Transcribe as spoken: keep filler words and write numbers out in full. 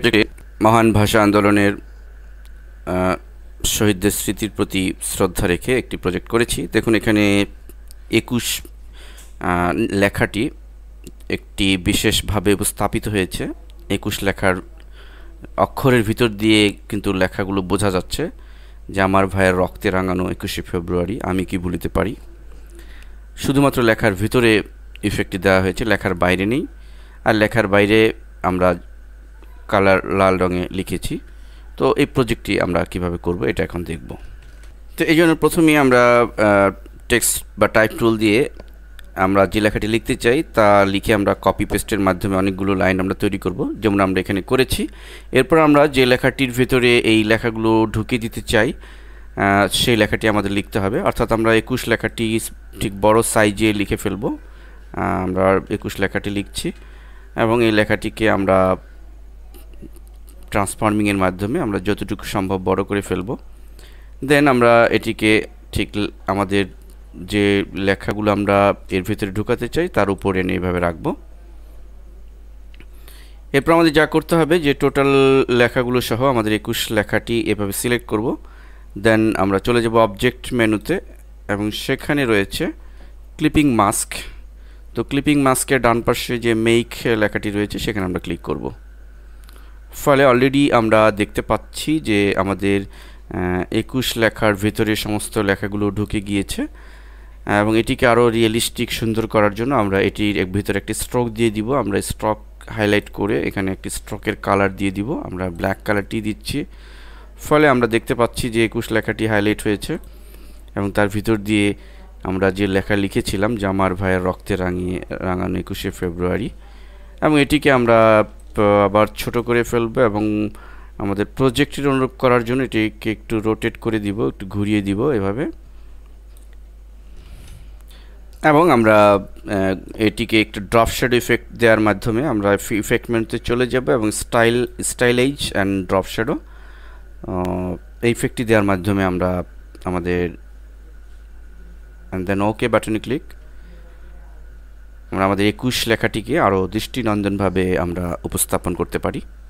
মহান ভাষা আন্দোলনের শহীদদের স্মৃতির প্রতি শ্রদ্ধা রেখে একটি প্রজেক্ট করেছি। দেখুন এখানে একুশ লেখাটি একটি বিশেষভাবে উপস্থাপিত হয়েছে। একুশ লেখার অক্ষরের ভিতর দিয়ে কিন্তু লেখাগুলো বোঝা যাচ্ছে যে আমার ভাইয়ের রক্তে রাঙানো একুশে ফেব্রুয়ারি আমি কি ভুলিতে পারি। শুধুমাত্র লেখার ভিতরে ইফেক্টটি দেওয়া হয়েছে, লেখার বাইরে নেই। আর লেখার বাইরে আমরা কালার লাল রঙে লিখেছি। তো এই প্রজেক্টটি আমরা কিভাবে করব এটা এখন দেখব। তো এই জন্য প্রথমেই আমরা টেক্সট বা টাইপ টুল দিয়ে আমরা যে লেখাটি লিখতে চাই তা লিখে আমরা কপি পেস্টের মাধ্যমে অনেকগুলো লাইন আমরা তৈরি করব, যেমন আমরা এখানে করেছি। এরপর আমরা যে লেখাটির ভেতরে এই লেখাগুলো ঢুকিয়ে দিতে চাই সেই লেখাটি আমাদের লিখতে হবে। অর্থাৎ আমরা একুশ লেখাটি ঠিক বড় সাইজে লিখে ফেলব। আমরা একুশ লেখাটি লিখছি এবং এই লেখাটিকে আমরা ট্রান্সফর্মিংয়ের মাধ্যমে আমরা যতটুকু সম্ভব বড় করে ফেলব। দেন আমরা এটিকে ঠিক আমাদের যে লেখাগুলো আমরা এর ভিতরে ঢুকাতে চাই তার উপরে এনে এইভাবে রাখব। এরপর আমাদের যা করতে হবে যে টোটাল লেখাগুলো সহ আমাদের একুশ লেখাটি এভাবে সিলেক্ট করব। দেন আমরা চলে যাব অবজেক্ট মেনুতে এবং সেখানে রয়েছে ক্লিপিং মাস্ক। তো ক্লিপিং মাস্কের ডান পাশে যে মেক লেখাটি রয়েছে সেখানে আমরা ক্লিক করব। ফলে অলরেডি আমরা দেখতে পাচ্ছি যে আমাদের একুশ লেখার ভিতরে সমস্ত লেখাগুলো ঢুকে গিয়েছে এবং এটিকে আরও রিয়েলিস্টিক সুন্দর করার জন্য আমরা এটির ভিতরে একটি স্ট্রোক দিয়ে দিব। আমরা স্ট্রোক হাইলাইট করে এখানে একটি স্ট্রোকের কালার দিয়ে দিব। আমরা ব্ল্যাক কালারটি দিচ্ছি। ফলে আমরা দেখতে পাচ্ছি যে একুশ লেখাটি হাইলাইট হয়েছে এবং তার ভিতর দিয়ে আমরা যে লেখা লিখেছিলাম যে আমার ভাইয়ের রক্তে রাঙিয়ে রাঙানো একুশে ফেব্রুয়ারি, এবং এটিকে আমরা আবার ছোট করে ফেলবো এবং আমাদের প্রজেক্টের অনুরূপ করার জন্য এটিকে একটু রোটেট করে দিব, একটু ঘুরিয়ে দিব এভাবে। এবং আমরা এটিকে একটু ড্রপ শ্যাডো ইফেক্ট দেওয়ার মাধ্যমে আমরা ইফেক্ট মেনুতে চলে যাব এবং style stylize and drop shadow এই ইফেক্টটি দেওয়ার মাধ্যমে আমরা আমাদের অ্যান্ড দেন ওকে বাটনে ক্লিক আমরা আমাদের একুশ লেখাটিকে আরও দৃষ্টিনন্দনভাবে আমরা উপস্থাপন করতে পারি।